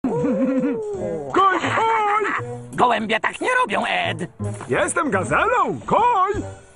Koj, koj! Gołębie tak nie robią, Ed. Jestem gazelą, koj!